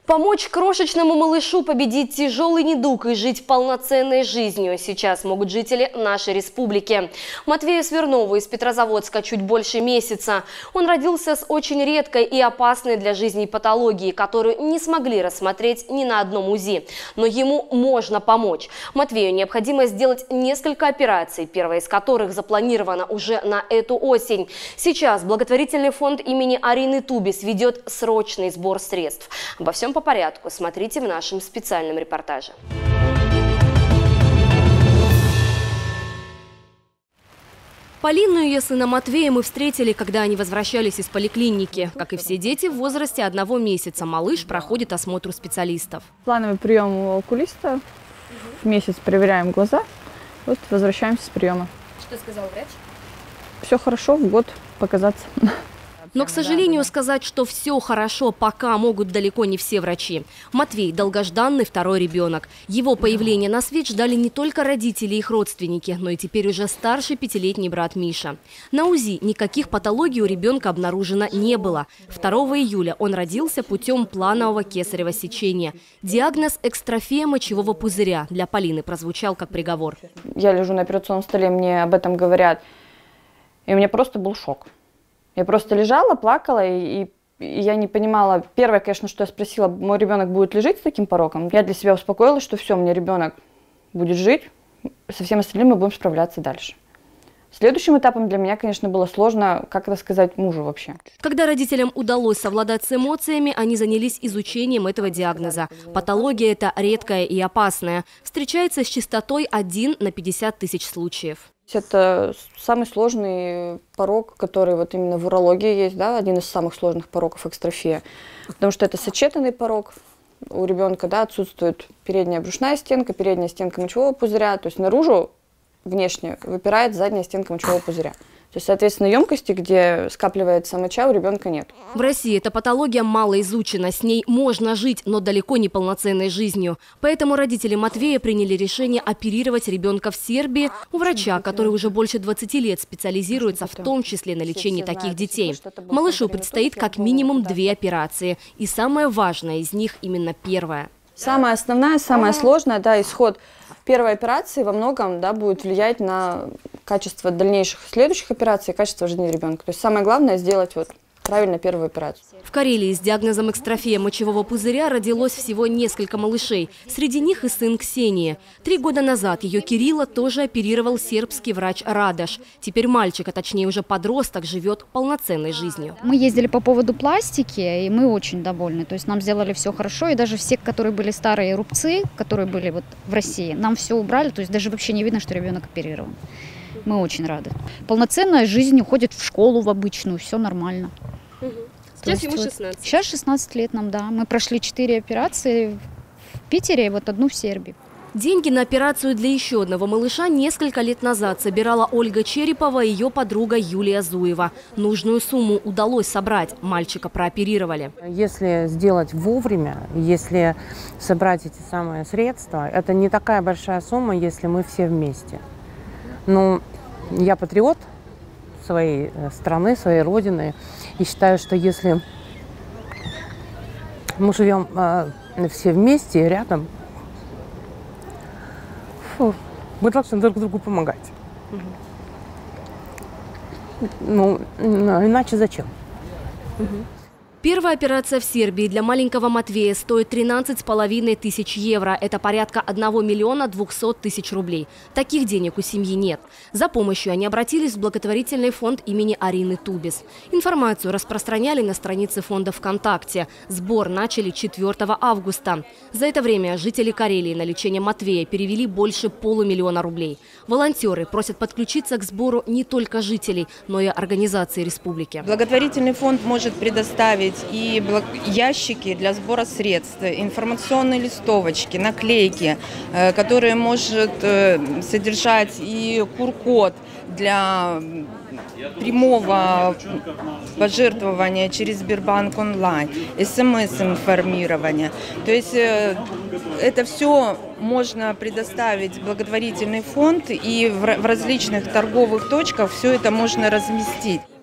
Помочь крошечному малышу победить тяжелый недуг и жить полноценной жизнью сейчас могут жители нашей республики. Матвею Смирнову из Петрозаводска чуть больше месяца. Он родился с очень редкой и опасной для жизни патологией, которую не смогли рассмотреть ни на одном УЗИ. Но ему можно помочь. Матвею необходимо сделать несколько операций, первая из которых запланирована уже на эту осень. Сейчас благотворительный фонд имени Арины Тубис ведет срочный сбор средств. Обо всем по порядку смотрите в нашем специальном репортаже. Полину и ее сына Матвея мы встретили, когда они возвращались из поликлиники. Как и все дети в возрасте 1 месяца, малыш проходит осмотр у специалистов. Плановый прием у окулиста. В месяц проверяем глаза. Вот возвращаемся с приема. Что сказал врач? Все хорошо, в год показаться. Но, к сожалению, сказать, что все хорошо, пока могут далеко не все врачи. Матвей – долгожданный второй ребенок. Его появление на свет ждали не только родители и их родственники, но и теперь уже старший 5-летний брат Миша. На УЗИ никаких патологий у ребенка обнаружено не было. 2 июля он родился путем планового кесарево сечения. Диагноз – экстрофия мочевого пузыря. Для Полины прозвучал как приговор. Я лежу на операционном столе, мне об этом говорят, и у меня просто был шок. Я просто лежала, плакала, и я не понимала. Первое, конечно, что я спросила, мой ребенок будет ли жить с таким пороком? Я для себя успокоилась, что все, мне ребенок будет жить, со всем остальным мы будем справляться дальше. Следующим этапом для меня, конечно, было сложно, как это сказать, мужу вообще. Когда родителям удалось совладать с эмоциями, они занялись изучением этого диагноза. Патология эта редкая и опасная. Встречается с частотой 1 на 50 тысяч случаев. Это самый сложный порок, который вот именно в урологии есть, да, один из самых сложных пороков — экстрофия. Потому что это сочетанный порок. У ребенка, да, отсутствует передняя брюшная стенка, передняя стенка мочевого пузыря, то есть наружу, внешне, выпирает задняя стенка мочевого пузыря. То есть, соответственно, емкости, где скапливается моча, у ребенка нет. В России эта патология мало изучена. С ней можно жить, но далеко не полноценной жизнью. Поэтому родители Матвея приняли решение оперировать ребенка в Сербии у врача, который уже больше 20 лет специализируется в том числе на лечении таких детей. Малышу предстоит как минимум 2 операции. И самое важное из них именно первая. Самая основная, самая сложная, да, исход первой операции во многом, да, будет влиять на качество дальнейших следующих операций, качество жизни ребенка. То есть самое главное сделать вот правильно первую операцию. В Карелии с диагнозом экстрофия мочевого пузыря родилось всего несколько малышей. Среди них и сын Ксении. 3 года назад ее Кирилла тоже оперировал сербский врач Радош. Теперь мальчик, а точнее уже подросток, живет полноценной жизнью. Мы ездили по поводу пластики, и мы очень довольны. То есть нам сделали все хорошо, и даже все, которые были старые рубцы, которые были вот в России, нам все убрали. То есть даже вообще не видно, что ребенок оперирован. Мы очень рады. Полноценная жизнь, уходит в школу в обычную, все нормально. Сейчас ему 16. Сейчас 16 лет нам, да. Мы прошли 4 операции в Питере и вот 1 в Сербии. Деньги на операцию для еще одного малыша несколько лет назад собирала Ольга Черепова и ее подруга Юлия Зуева. Нужную сумму удалось собрать. Мальчика прооперировали. Если сделать вовремя, если собрать эти самые средства, это не такая большая сумма, если мы все вместе. Но я патриот своей страны, своей родины. И считаю, что если мы живем все вместе, рядом, мы должны друг другу помогать. Ну, иначе зачем? Первая операция в Сербии для маленького Матвея стоит 13,5 тысяч евро. Это порядка 1 миллиона 200 тысяч рублей. Таких денег у семьи нет. За помощью они обратились в благотворительный фонд имени Арины Тубис. Информацию распространяли на странице фонда ВКонтакте. Сбор начали 4 августа. За это время жители Карелии на лечение Матвея перевели больше 500 000 рублей. Волонтеры просят подключиться к сбору не только жителей, но и организаций республики. Благотворительный фонд может предоставить и ящики для сбора средств, информационные листовочки, наклейки, которые может содержать и QR-код для прямого пожертвования через Сбербанк онлайн, СМС-информирование. То есть это все можно предоставить в благотворительный фонд, и в различных торговых точках все это можно разместить.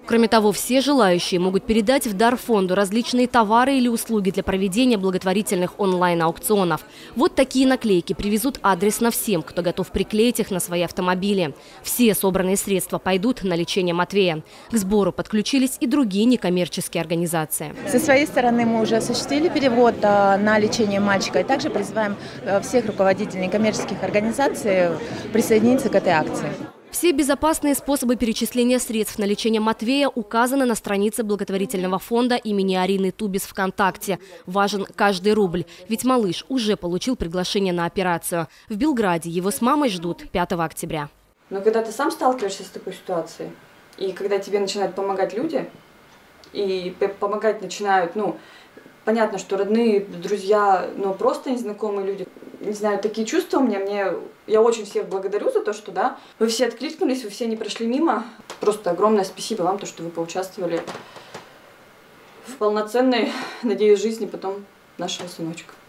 Кроме того, все желающие могут передать в дар фонду различные товары или услуги для проведения благотворительных онлайн-аукционов. Вот такие наклейки привезут адресно всем, кто готов приклеить их на свои автомобили. Все собранные средства пойдут на лечение Матвея. К сбору подключились и другие некоммерческие организации. Со своей стороны мы уже осуществили перевод на лечение мальчика и также призываем всех руководителей некоммерческих организаций присоединиться к этой акции. Все безопасные способы перечисления средств на лечение Матвея указаны на странице благотворительного фонда имени Арины Тубис ВКонтакте. Важен каждый рубль, ведь малыш уже получил приглашение на операцию. В Белграде его с мамой ждут 5 октября. Но когда ты сам сталкиваешься с такой ситуацией, и когда тебе начинают помогать люди, и помогать начинают, понятно, что родные, друзья, но просто незнакомые люди. Не знаю, такие чувства у меня. Я очень всех благодарю за то, что вы все откликнулись, вы все не прошли мимо. Просто огромное спасибо вам, то, что вы поучаствовали в полноценной, надеюсь, жизни потом нашего сыночка.